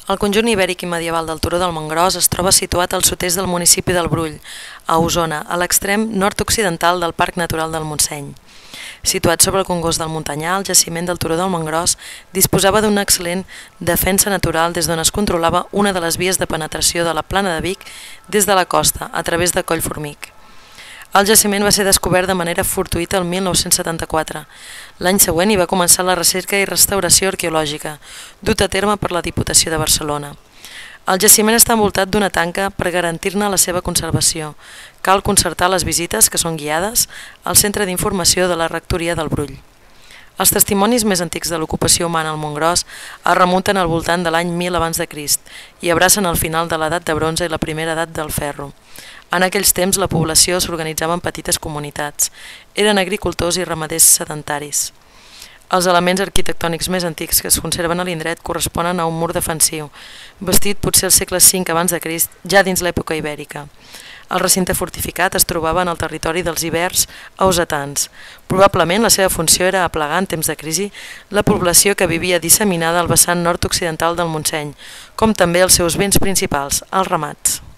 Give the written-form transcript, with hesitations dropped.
El conjunt ibèric i medieval del Turó del Montgròs es troba situat al sud-est del municipi del Brull, a Osona, a l'extrem nord-occidental del Parc Natural del Montseny. Situat sobre el congost del Montanyà, el jaciment del Turó del Montgròs disposava d'una excel·lent defensa natural des d'on es controlava una de les vies de penetració de la Plana de Vic des de la costa, a través de Collformic. El jaciment va ser descobert de manera fortuïta el 1974. L'any següent hi va començar la recerca i restauració arqueològica, dut a terme per la Diputació de Barcelona. El jaciment està envoltat d'una tanca per garantir-ne la seva conservació. Cal concertar les visites, que són guiades, al Centre d'Informació de la Rectoria del Brull. Els testimonis més antics de l'ocupació humana al Montgròs es remunten al voltant de l'any 1000 abans de Crist i abracen el final de l'edat de bronze i la primera edat del ferro. En aquells temps la població s'organitzava en petites comunitats. Eren agricultors i ramaders sedentaris. Els elements arquitectònics més antics que es conserven a l'indret corresponen a un mur defensiu, bastit potser al segle V abans de Crist, ja dins l'època ibèrica. El recinte fortificat es trobava en el territori dels ibers ausetans. Probablement la seva funció era aplegar en temps de crisi la població que vivia disseminada al vessant nord-occidental del Montseny, com també els seus béns principals, els ramats.